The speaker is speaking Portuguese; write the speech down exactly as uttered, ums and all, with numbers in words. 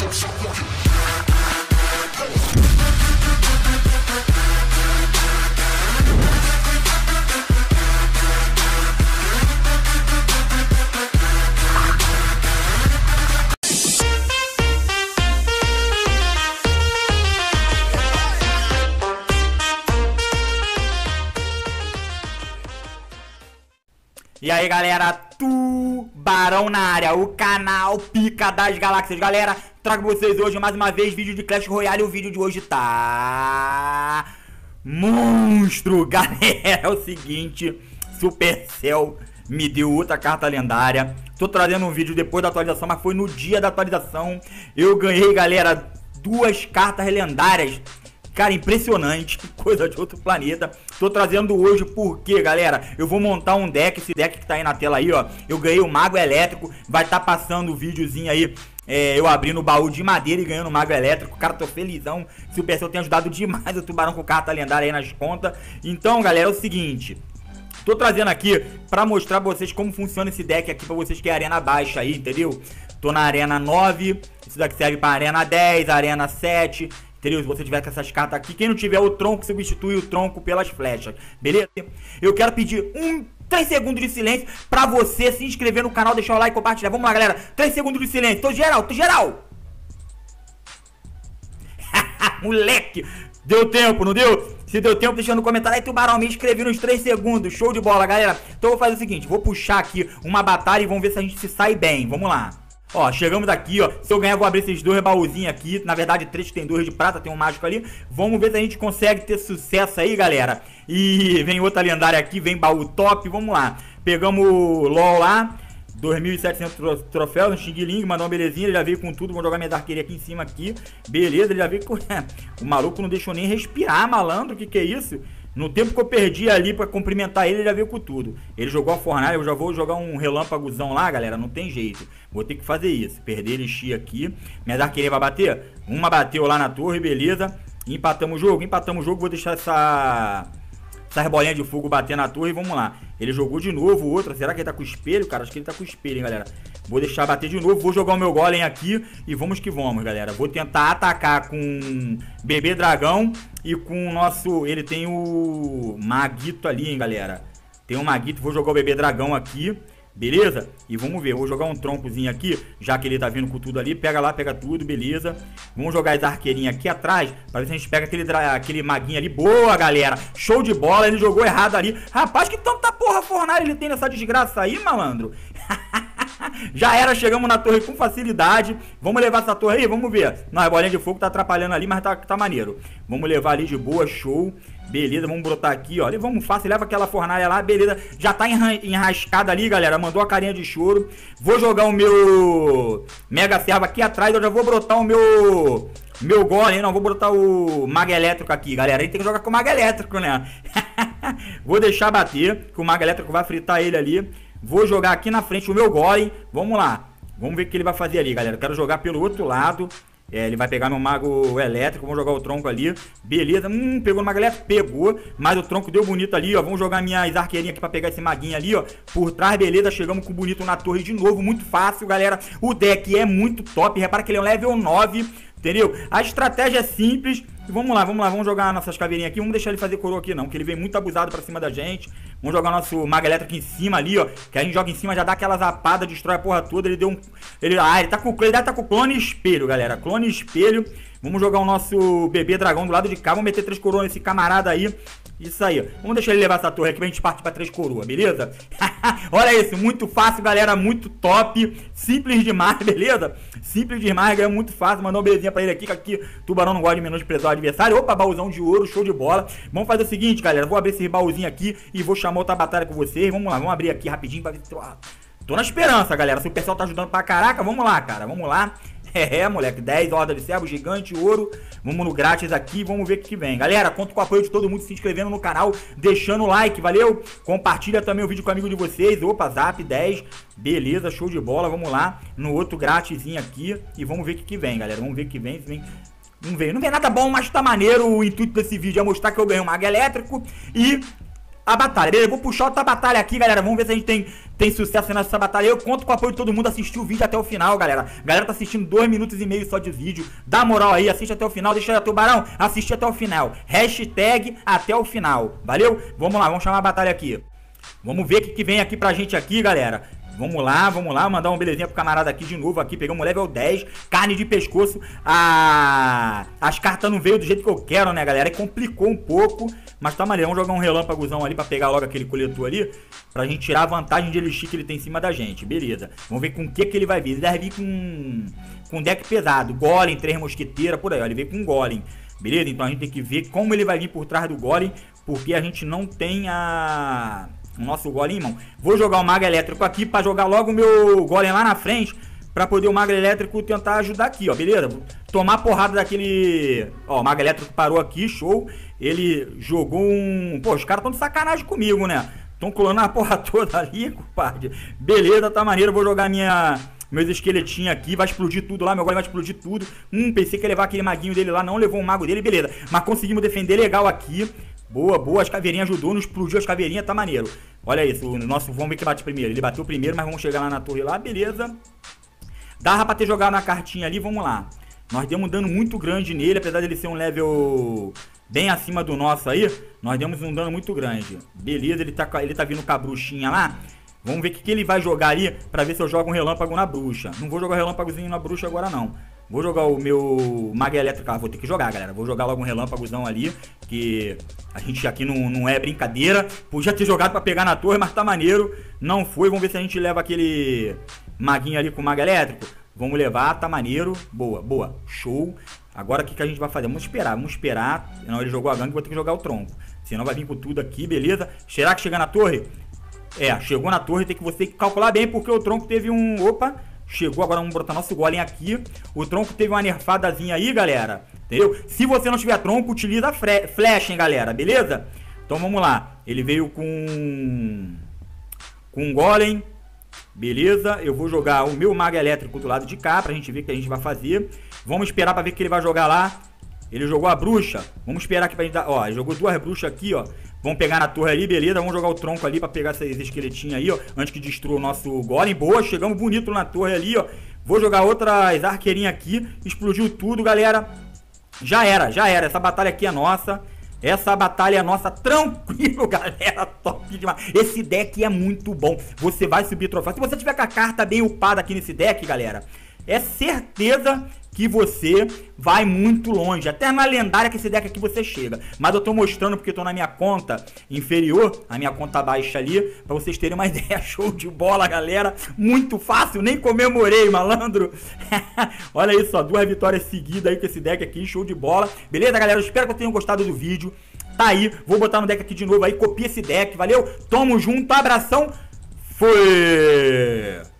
E aí galera, Tubarão na área, o canal Pica das Galáxias. Galera, trago pra vocês hoje mais uma vez vídeo de Clash Royale. E o vídeo de hoje tá monstro. Galera, é o seguinte, Supercell me deu outra carta lendária. Tô trazendo um vídeo depois da atualização, mas foi no dia da atualização. Eu ganhei, galera, duas cartas lendárias. Cara, impressionante, coisa de outro planeta. Tô trazendo hoje porque, galera, eu vou montar um deck, esse deck que tá aí na tela aí, ó. Eu ganhei o Mago Elétrico, vai tá passando o videozinho aí, é, eu abrindo o baú de madeira e ganhando o Mago Elétrico. Cara, tô felizão, se o Supercell tem ajudado demais o Tubarão com carta lendária aí nas contas. Então, galera, é o seguinte, tô trazendo aqui pra mostrar pra vocês como funciona esse deck aqui, pra vocês que é arena baixa aí, entendeu? Tô na arena nove, isso daqui serve pra arena dez, arena sete... entendeu? Se você tiver com essas cartas aqui, quem não tiver o tronco, substitui o tronco pelas flechas, beleza? Eu quero pedir um, três segundos de silêncio pra você se inscrever no canal, deixar o like e compartilhar. Vamos lá, galera, três segundos de silêncio, tô geral, tô geral. Moleque, deu tempo, não deu? Se deu tempo, deixa no comentário aí, Tubarão, me inscrevi nos três segundos, show de bola, galera. Então eu vou fazer o seguinte, vou puxar aqui uma batalha e vamos ver se a gente se sai bem, vamos lá. Ó, chegamos aqui, ó, se eu ganhar vou abrir esses dois baúzinhos aqui, na verdade três, tem dois de prata, tem um mágico ali. Vamos ver se a gente consegue ter sucesso aí, galera. E vem outra lendária aqui, vem baú top, vamos lá. Pegamos o LOL lá, dois mil e setecentos troféus, um Xing Ling, mandou uma belezinha, ele já veio com tudo, vou jogar minha arqueria aqui em cima aqui. Beleza, ele já veio com... o maluco não deixou nem respirar, malandro, que que é isso? No tempo que eu perdi ali pra cumprimentar ele, ele já veio com tudo. Ele jogou a fornalha, eu já vou jogar um relâmpagozão lá, galera, não tem jeito. Vou ter que fazer isso, perder elixir aqui. Minha arqueria vai bater? Uma bateu lá na torre, beleza. Empatamos o jogo, empatamos o jogo, vou deixar essa... essa bolinha de fogo bater na torre e vamos lá. Ele jogou de novo outra, será que ele tá com espelho? Cara, acho que ele tá com espelho, hein, galera. Vou deixar bater de novo, vou jogar o meu golem aqui e vamos que vamos, galera. Vou tentar atacar com bebê dragão e com o nosso... ele tem o maguito ali, hein, galera. Tem um maguito, vou jogar o bebê dragão aqui, beleza? E vamos ver, vou jogar um troncozinho aqui, já que ele tá vindo com tudo ali. Pega lá, pega tudo, beleza. Vamos jogar as arqueirinhas aqui atrás, pra ver se a gente pega aquele, aquele maguinho ali. Boa, galera, show de bola, ele jogou errado ali. Rapaz, que tanta porra fornalha ele tem nessa desgraça aí, malandro. Já era, chegamos na torre com facilidade. Vamos levar essa torre aí, vamos ver. Não, a bolinha de fogo tá atrapalhando ali, mas tá, tá maneiro. Vamos levar ali de boa, show. Beleza, vamos brotar aqui, ó. Vamos fácil, leva aquela fornalha lá, beleza. Já tá enrascada ali, galera. Mandou a carinha de choro. Vou jogar o meu mega serva aqui atrás. Eu já vou brotar o meu... meu golem, não, vou botar o mago elétrico aqui, galera. A gente tem que jogar com o mago elétrico, né? Vou deixar bater, que o mago elétrico vai fritar ele ali. Vou jogar aqui na frente o meu golem. Vamos lá, vamos ver o que ele vai fazer ali, galera. Eu quero jogar pelo outro lado. É, ele vai pegar meu mago elétrico. Vamos jogar o tronco ali. Beleza, hum, pegou o mago elétrico, pegou. Mas o tronco deu bonito ali, ó. Vamos jogar minhas arqueirinhas aqui pra pegar esse maguinho ali, ó. Por trás, beleza, chegamos com o bonito na torre de novo. Muito fácil, galera. O deck é muito top, repara que ele é um level nove, entendeu? A estratégia é simples. Vamos lá, vamos lá, vamos jogar nossas caveirinhas aqui. Vamos deixar ele fazer coroa aqui não, porque ele vem muito abusado pra cima da gente. Vamos jogar nosso mago elétrico em cima ali, ó. Que a gente joga em cima, já dá aquela zapada, destrói a porra toda. Ele deu um... ele, ah, ele tá com, ele tá com clone espelho, galera. Clone espelho. Vamos jogar o nosso bebê dragão do lado de cá. Vamos meter três coroas nesse camarada aí. Isso aí, ó. Vamos deixar ele levar essa torre aqui pra gente partir pra três coroas, beleza? Olha isso, muito fácil, galera, muito top. Simples demais, beleza? Simples demais, ganhou muito fácil. Mandou uma belezinha pra ele aqui, que aqui Tubarão não gosta de menosprezar o adversário. Opa, baúzão de ouro, show de bola. Vamos fazer o seguinte, galera, vou abrir esse baúzinho aqui e vou chamar outra batalha com vocês. Vamos lá, vamos abrir aqui rapidinho pra ver se... tô na esperança, galera, se o pessoal tá ajudando pra caraca. Vamos lá, cara, vamos lá. É, moleque, dez hordas de servo, gigante, ouro. Vamos no grátis aqui, vamos ver o que, que vem. Galera, conto com o apoio de todo mundo se inscrevendo no canal, deixando o like, valeu? Compartilha também o vídeo com o amigo de vocês. Opa, zap dez, beleza, show de bola. Vamos lá, no outro gratisinho aqui e vamos ver o que, que vem, galera. Vamos ver o que vem, se vem... Não vem, não vem nada bom, mas tá maneiro. O intuito desse vídeo é mostrar que eu ganhei um mago elétrico e a batalha, beleza? Eu vou puxar outra batalha aqui, galera. Vamos ver se a gente tem, tem sucesso nessa batalha. Eu conto com o apoio de todo mundo. Assistir o vídeo até o final, galera. Galera tá assistindo dois minutos e meio só de vídeo. Dá moral aí, assiste até o final. Deixa o tubarão assistir até o final. Hashtag até o final. Valeu? Vamos lá, vamos chamar a batalha aqui. Vamos ver o que, que vem aqui pra gente aqui, galera. Vamos lá, vamos lá, mandar um belezinha pro camarada aqui de novo aqui, pegamos level dez, carne de pescoço, a... as cartas não veio do jeito que eu quero, né, galera, e complicou um pouco, mas tá maneiro, vamos jogar um relâmpagozão ali pra pegar logo aquele coletor ali, pra gente tirar a vantagem de elixir que ele tem em cima da gente, beleza, vamos ver com o que que ele vai vir, ele deve vir com, com deck pesado, golem, três mosqueteiras, por aí, ó, ele veio com golem, beleza, então a gente tem que ver como ele vai vir por trás do golem, porque a gente não tem a... o nosso golem em mão. Vou jogar o mago elétrico aqui pra jogar logo o meu golem lá na frente, pra poder o mago elétrico tentar ajudar aqui, ó, beleza? Tomar porrada daquele... Ó, o mago elétrico parou aqui, show. Ele jogou um... Pô, os caras tão de sacanagem comigo, né? Tão colando a porra toda ali, compadre. Beleza, tá maneiro. Vou jogar minha... meus esqueletinhos aqui, vai explodir tudo lá, meu golem vai explodir tudo. Hum, pensei que ia levar aquele maguinho dele lá, não levou o mago dele, beleza. Mas conseguimos defender legal aqui. Boa, boa, as caveirinhas ajudou, não explodiu as caveirinhas, tá maneiro. Olha isso, o nosso, vamos ver que bate primeiro. Ele bateu primeiro, mas vamos chegar lá na torre lá, beleza. Dava pra ter jogado na cartinha ali, vamos lá. Nós demos um dano muito grande nele, apesar dele ser um level bem acima do nosso aí. Nós demos um dano muito grande. Beleza, ele tá, ele tá vindo com a bruxinha lá. Vamos ver o que, que ele vai jogar ali, pra ver se eu jogo um relâmpago na bruxa. Não vou jogar um relâmpagozinho na bruxa agora, não. Vou jogar o meu mago elétrico. Ah, vou ter que jogar, galera. Vou jogar logo um relâmpagozão ali, que a gente aqui não, não é brincadeira. Podia ter jogado pra pegar na torre, mas tá maneiro. Não foi. Vamos ver se a gente leva aquele maguinho ali com o mago elétrico. Vamos levar, tá maneiro. Boa, boa. Show. Agora o que, que a gente vai fazer? Vamos esperar, vamos esperar. Senão ele jogou a gangue, vou ter que jogar o tronco. Senão vai vir com tudo aqui, beleza? Será que chega na torre? É, chegou na torre, tem que você calcular bem, porque o tronco teve um... Opa, chegou, agora vamos botar nosso golem aqui. O tronco teve uma nerfadazinha aí, galera. Entendeu? Se você não tiver tronco, utiliza flecha, hein, galera, beleza? Então vamos lá. Ele veio com... Com um golem. Beleza, eu vou jogar o meu mago elétrico do lado de cá, pra gente ver o que a gente vai fazer. Vamos esperar pra ver o que ele vai jogar lá. Ele jogou a bruxa. Vamos esperar aqui pra gente dar... Ó, ele jogou duas bruxas aqui, ó. Vamos pegar na torre ali, beleza. Vamos jogar o tronco ali pra pegar esses esqueletinhos aí, ó. Antes que destrua o nosso golem. Boa, chegamos bonito na torre ali, ó. Vou jogar outras arqueirinhas aqui. Explodiu tudo, galera. Já era, já era. Essa batalha aqui é nossa. Essa batalha é nossa. Tranquilo, galera. Top demais. Esse deck é muito bom. Você vai subir troféu. Se você tiver com a carta bem upada aqui nesse deck, galera, é certeza que você vai muito longe. Até na lendária que esse deck aqui você chega. Mas eu tô mostrando porque eu tô na minha conta inferior, a minha conta baixa ali, pra vocês terem uma ideia. Show de bola, galera. Muito fácil, nem comemorei, malandro. Olha isso, ó, duas vitórias seguidas aí com esse deck aqui, show de bola. Beleza, galera? Eu espero que tenham gostado do vídeo. Tá aí, vou botar no deck aqui de novo aí, copia esse deck, valeu? Tamo junto, abração. Foi!